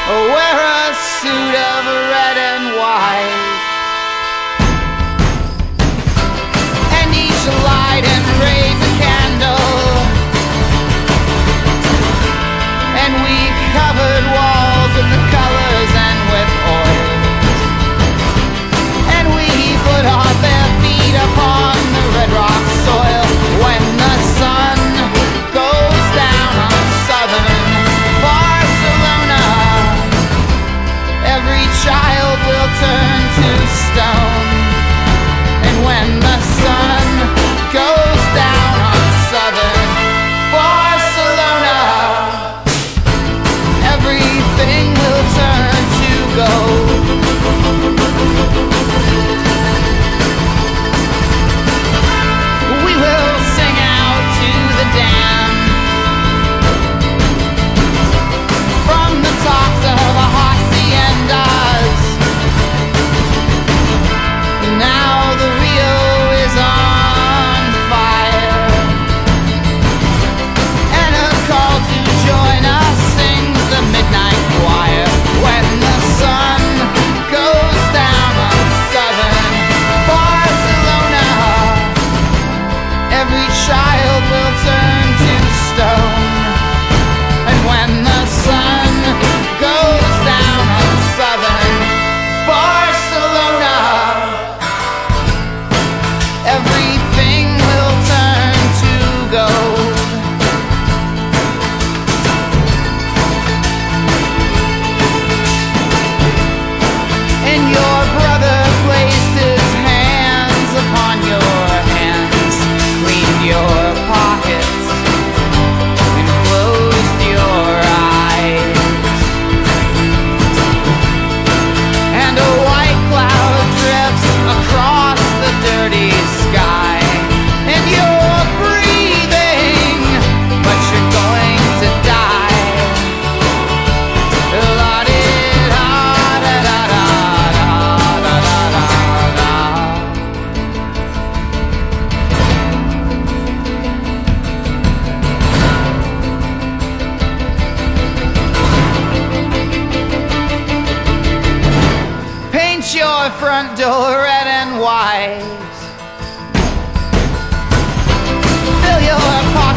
wear a suit of red and white, and each light and raise a candle, and we covered walls with the colors and with oils, and we put our bare feet upon the red rock soil. When the sun goes down on southern Barcelona, every child will turn to stone. And when the sun goes down on southern Barcelona, everything will turn to gold. We will sing out to the damned from the tops of haciendas. Now the Rio is on fire, and a call to join us sings the midnight choir. When the sun goes down on southern Barcelona, every child will turn to stone. And when the sun goes down on southern Barcelona, everything will turn to gold. And your brother placed his hands upon your hands, cleaned your pockets, and closed your eyes. And a white cloud drifts across the dirty sky, and you're breathing, but you're going to die. Paint your front door red and white, fill your